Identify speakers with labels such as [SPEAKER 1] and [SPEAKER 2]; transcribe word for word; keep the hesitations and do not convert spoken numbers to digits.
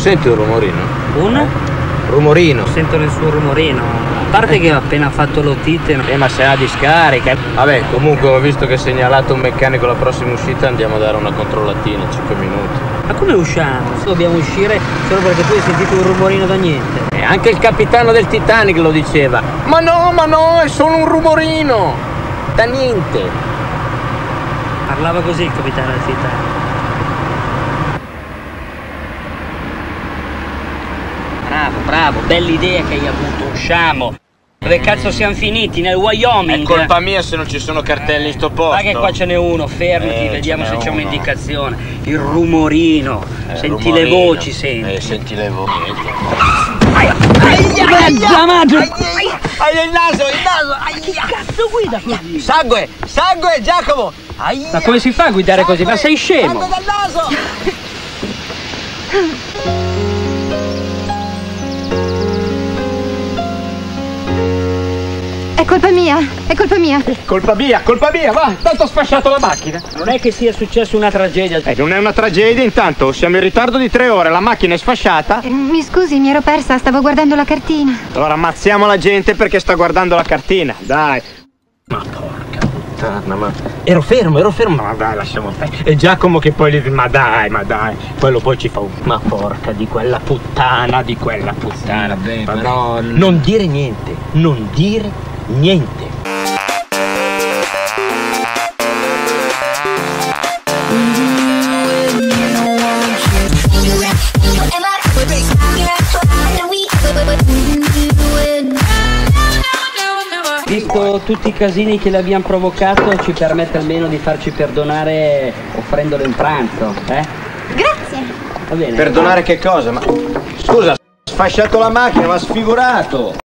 [SPEAKER 1] senti un rumorino?
[SPEAKER 2] Un?
[SPEAKER 1] Eh? Rumorino.
[SPEAKER 2] Sento nessun rumorino. A parte che ho appena fatto l'otite.
[SPEAKER 1] Eh, ma se la discarica. Vabbè, comunque ho visto che ha segnalato un meccanico la prossima uscita, andiamo a dare una controllatina, cinque minuti.
[SPEAKER 2] Ma come usciamo? Dobbiamo uscire solo perché tu hai sentito un rumorino da niente.
[SPEAKER 1] E anche il capitano del Titanic lo diceva. Ma no, ma no, è solo un rumorino. Da niente.
[SPEAKER 2] Parlava così il capitano del Titanic. Bravo, bravo, bella idea che hai avuto, usciamo. Dove cazzo siamo finiti? Nel Wyoming?
[SPEAKER 1] È colpa mia se non ci sono cartelli in sto posto.
[SPEAKER 2] Ma che qua ce n'è uno, fermati,
[SPEAKER 1] eh,
[SPEAKER 2] vediamo se c'è
[SPEAKER 1] uno.
[SPEAKER 2] un'indicazione. Il rumorino,
[SPEAKER 1] eh,
[SPEAKER 2] senti
[SPEAKER 1] rumorino.
[SPEAKER 2] le voci, senti.
[SPEAKER 1] Eh, senti le voci.
[SPEAKER 2] Aia, aia, aia, aia,
[SPEAKER 1] Aia il naso, il naso. Aia.
[SPEAKER 2] che cazzo guida così?
[SPEAKER 1] Sangue, sangue Giacomo. Aia.
[SPEAKER 2] Ma come si fa a guidare
[SPEAKER 1] sangue,
[SPEAKER 2] così? Ma sei scemo?
[SPEAKER 1] Sangue dal naso.
[SPEAKER 3] È colpa mia, è colpa mia.
[SPEAKER 1] Colpa mia, colpa mia, va, tanto ho sfasciato la macchina.
[SPEAKER 2] Non è che sia successa una tragedia.
[SPEAKER 1] Eh, non è una tragedia, intanto siamo in ritardo di tre ore, la macchina è sfasciata.
[SPEAKER 3] Eh, mi scusi, mi ero persa, stavo guardando la cartina.
[SPEAKER 1] Allora ammazziamo la gente perché sta guardando la cartina, dai. Ma porca puttana, ma... Ero fermo, ero fermo, ma dai, lasciamo stare. E Giacomo che poi gli... Ma dai, ma dai, quello poi ci fa un... Ma porca di quella puttana, di quella puttana. Sì, vabbè, però... Non dire niente, non dire niente.
[SPEAKER 2] Visto tutti i casini che le abbiamo provocato, ci permette almeno di farci perdonare offrendole un pranzo, eh?
[SPEAKER 3] Grazie.
[SPEAKER 2] Va bene.
[SPEAKER 1] Perdonare che cosa? Ma... Scusa, ho sfasciato la macchina, ma sfigurato!